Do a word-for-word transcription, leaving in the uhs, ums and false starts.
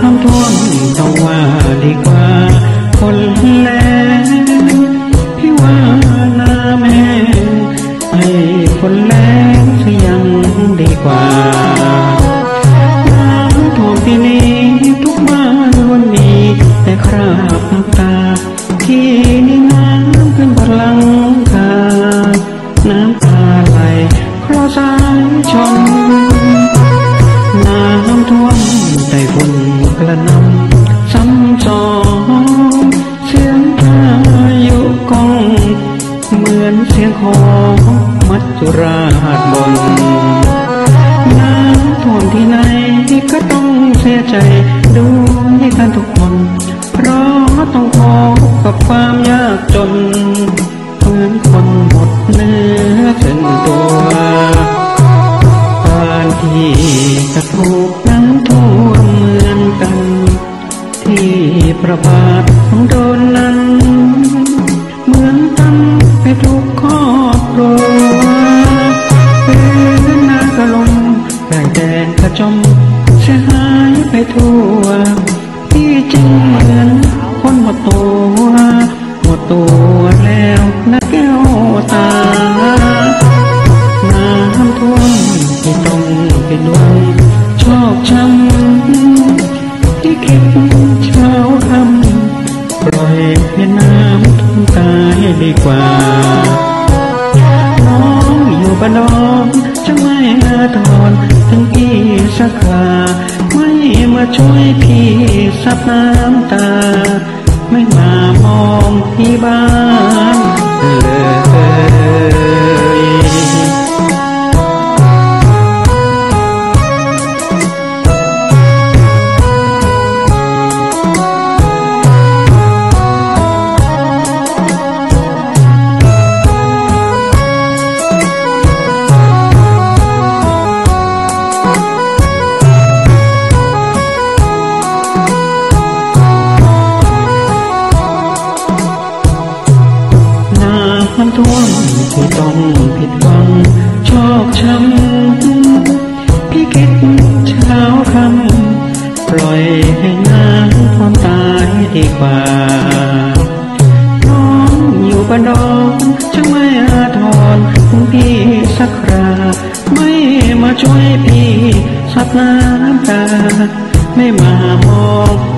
ำท่วมต้องว่าดีกว่าคนแล้งพี่ว่าน้ำแห้งให้คนแล้งเสียยังดีกว่าน้ำท่วมที่นี้ทุกบ้านล้วนมีแต่คราบน้ำตาที่นี่น้ำขึ้นบนหลังคาน้ำตาไหลเพราะสายชนน้ำท่วมใต้ฝุ่นกระหน่ำซ้ำซ้อนเสียงพายุกองเหมือนเสียงของมัจจุราชบนน้ำท่วมที่ไหนก็ต้องเสียใจด้วยกันทุกคนเพราะต้องพบกับความยากจนเหมือนคนหมดเนื้อเส้นตัวบ้านที่จะถูกน้ำท่วมเหมือนกันที่ประบาทของโดนนั้นเหมือนกันไปทุกครอบครัวเป็นน้ำกระลมแรงแดงกระจมเสียหายไปทั่วที่จริงเหมือนคนหมดตัวหมดตัวแล้วนะแก้วตาน้ำท่วมที่ต้องเป็นหวังชอกช้ำที่คิดเช้าคำปล่อยให้น้ำท่วมตายดีกว่าน้องอยู่บ้านนอกจะไม่อาทรถึงพี่สักคราไม่มาช่วยพี่ซับน้ำตาไม่มามองที่บ้านเลยน้ำท่วมที่ต้องผิดหวังชอกช้ำพี่คิดเช้าคำปล่อยให้น้ำท่วมตายดีกว่าน้องอยู่บ้านนอกจะไม่อาทรคุณพี่สักคราไม่มาช่วยพี่ซับน้ำตาไม่มามอง